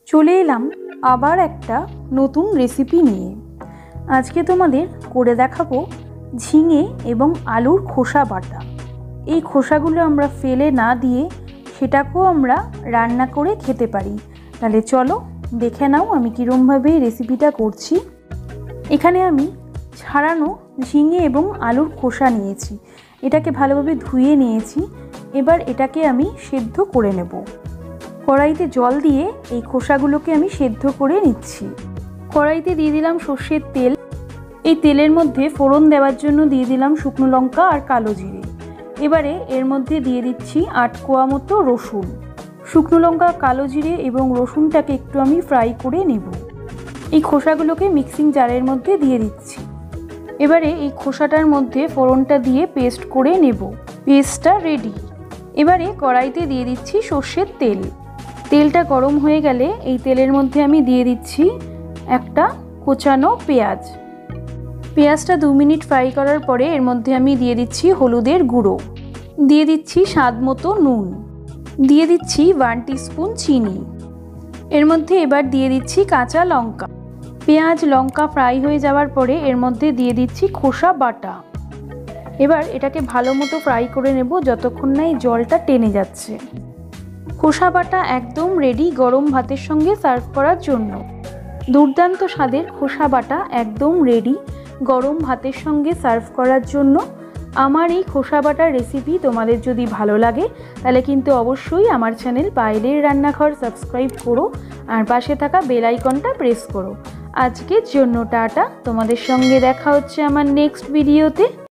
চলে এলাম আবার একটা নতুন রেসিপি নিয়ে। আজকে তোমাদের করে দেখাবো ঝিঙে এবং আলুর খোসা বাটা। এই খোসাগুলো আমরা ফেলে না দিয়ে সেটাকেও আমরা রান্না করে খেতে পারি। তাহলে চলো দেখে নাও আমি কীরকমভাবে রেসিপিটা করছি। এখানে আমি ছাড়ানো ঝিঙে এবং আলুর খোসা নিয়েছি, এটাকে ভালোভাবে ধুয়ে নিয়েছি। এবার এটাকে আমি সেদ্ধ করে নেব। কড়াইতে জল দিয়ে এই খোসাগুলোকে আমি সেদ্ধ করে নিচ্ছি। কড়াইতে দিয়ে দিলাম সর্ষের তেল। এই তেলের মধ্যে ফোড়ন দেওয়ার জন্য দিয়ে দিলাম শুকনো লঙ্কা আর কালো জিরে। এবারে এর মধ্যে দিয়ে দিচ্ছি 8 কোয়া মতো রসুন। শুকনো লঙ্কা, কালো জিরে এবং রসুনটাকে একটু আমি ফ্রাই করে নেব। এই খোসাগুলোকে মিক্সিং জারের মধ্যে দিয়ে দিচ্ছি। এবারে এই খোসাটার মধ্যে ফোড়নটা দিয়ে পেস্ট করে নেব। পেস্টটা রেডি। এবারে কড়াইতে দিয়ে দিচ্ছি সর্ষের তেল। তেলটা গরম হয়ে গেলে এই তেলের মধ্যে আমি দিয়ে দিচ্ছি একটা কোচানো পেঁয়াজ। পেঁয়াজটা 2 মিনিট ফ্রাই করার পরে এর মধ্যে আমি দিয়ে দিচ্ছি হলুদের গুঁড়ো, দিয়ে দিচ্ছি স্বাদ মতো নুন, দিয়ে দিচ্ছি 1 টিস্পুন চিনি। এর মধ্যে এবার দিয়ে দিচ্ছি কাঁচা লঙ্কা। পেঁয়াজ লঙ্কা ফ্রাই হয়ে যাওয়ার পরে এর মধ্যে দিয়ে দিচ্ছি খোসা বাটা। এবার এটাকে ভালো মতো ফ্রাই করে নেব যতক্ষণ না এই জলটা টেনে যাচ্ছে। খোসা বাটা একদম রেডি গরম ভাতের সঙ্গে সার্ভ করার জন্য। দুর্দান্ত স্বাদের খোসা বাটা একদম রেডি গরম ভাতের সঙ্গে সার্ভ করার জন্য। আমার এই খোসা বাটার রেসিপি তোমাদের যদি ভালো লাগে তাহলে কিন্তু অবশ্যই আমার চ্যানেল পায়েলের রান্নাঘর সাবস্ক্রাইব করো আর পাশে থাকা বেল আইকনটা প্রেস করো। আজকের জন্য টাটা, তোমাদের সঙ্গে দেখা হচ্ছে আমার নেক্সট ভিডিওতে।